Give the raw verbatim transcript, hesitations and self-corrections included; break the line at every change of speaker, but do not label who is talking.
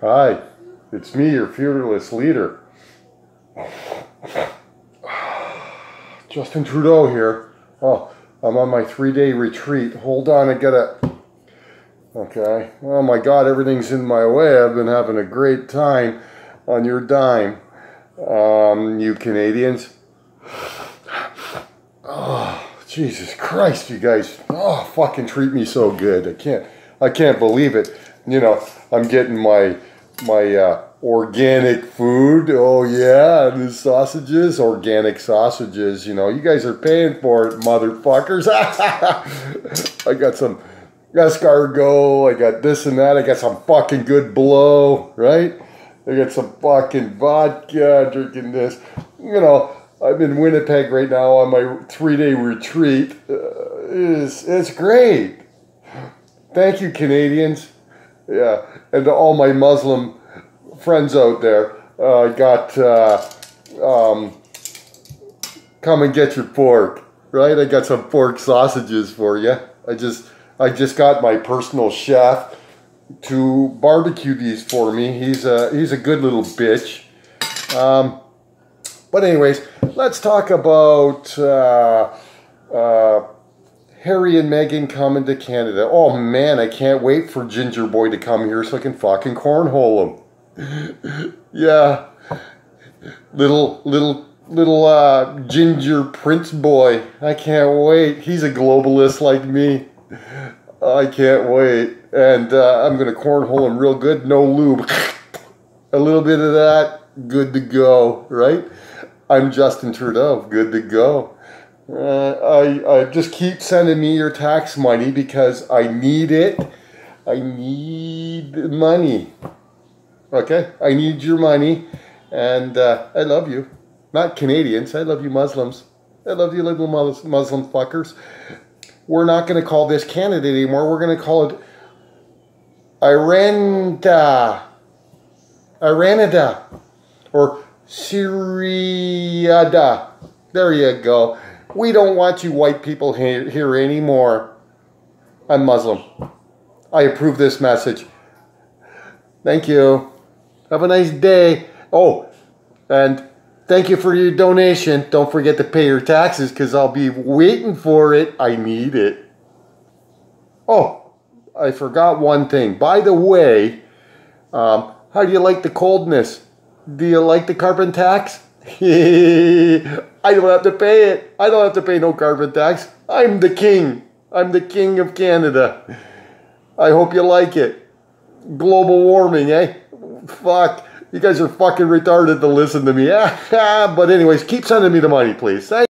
Hi, it's me, your fearless leader. Justin Trudeau here. Oh, I'm on my three-day retreat. Hold on, I gotta... Okay. Oh my God, everything's in my way. I've been having a great time on your dime. Um, you Canadians. Oh, Jesus Christ, you guys. Oh, fucking treat me so good. I can't, I can't believe it. You know, I'm getting my, my, uh, organic food. Oh yeah, and the sausages, organic sausages. You know, you guys are paying for it, motherfuckers. I got some escargot. I got this and that. I got some fucking good blow, right? I got some fucking vodka. Drinking this. You know, I'm in Winnipeg right now on my three-day retreat. Uh, it's it's great. Thank you, Canadians. Yeah, and to all my Muslim friends out there, uh, got, uh, um, come and get your pork, right? I got some pork sausages for you. I just, I just got my personal chef to barbecue these for me. He's a, he's a good little bitch. Um, but anyways, let's talk about, uh, uh, Harry and Meghan coming to Canada. Oh man, I can't wait for Ginger Boy to come here so I can fucking cornhole him. Yeah, little, little, little, uh, ginger prince boy. I can't wait. He's a globalist like me. I can't wait. And, uh, I'm gonna cornhole him real good. No lube. A little bit of that. Good to go, right? I'm Justin Trudeau. Good to go. Uh, I, I just keep sending me your tax money because I need it. I need money. Okay, I need your money, and uh, I love you. Not Canadians, I love you Muslims. I love you little Muslim fuckers. We're not going to call this Canada anymore. We're going to call it Iranda. Iranada. Or Syriada. There you go. We don't want you white people here, here anymore. I'm Muslim. I approve this message. Thank you. Have a nice day. Oh, and thank you for your donation. Don't forget to pay your taxes because I'll be waiting for it. I need it. Oh, I forgot one thing. By the way, um, how do you like the coldness? Do you like the carbon tax? I don't have to pay it. I don't have to pay no carbon tax. I'm the king. I'm the king of Canada. I hope you like it. Global warming, eh? Fuck. You guys are fucking retarded to listen to me. But anyways, keep sending me the money, please. Thank